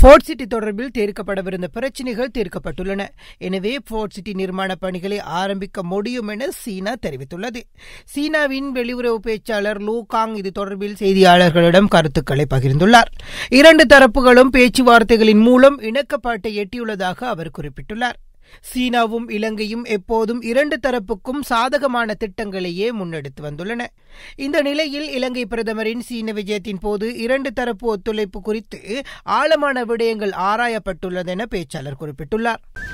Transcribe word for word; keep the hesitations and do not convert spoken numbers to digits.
Fort city தொடர்பில் தீர்க்கப்படவிருந்த பிரச்சினைகள் தீர்க்கப்பட்டுள்ளன. எனவே ஃபோர்ட் சிட்டி நிர்மாண பணிகளை ஆரம்பிக்க முடியும் என சீனா தெரிவித்துள்ளது. சீனாவின் வெளியுறவு பேச்சாளர் லூ காங் இது தொடர்பில் செய்தியாளர்களிடம் கருத்துக்களை பகிர்ந்துள்ளார். இரண்டு தரப்புகளும் பேச்சுவார்த்தைகளின் மூலம் இணக்கப்பாட்டை எட்டியுள்ளதாக அவர் குறிப்பிட்டுள்ளார். சீனாவும் இலங்கையும் எப்போதும் இரண்டு தரப்புக்கும் சாதகமான திட்டங்களையே முன்னெடுத்து வந்துள்ளன. இந்த நிலையில் இலங்கை பிரதமரின் சீன விஜயத்தின் போது இரண்டு தரப்பு ஒத்துழைப்பு குறித்து ஆழமான விடயங்கள் ஆராயப்பட்டுள்ளதென பேச்சாளர் குறிப்பிட்டுள்ளார்.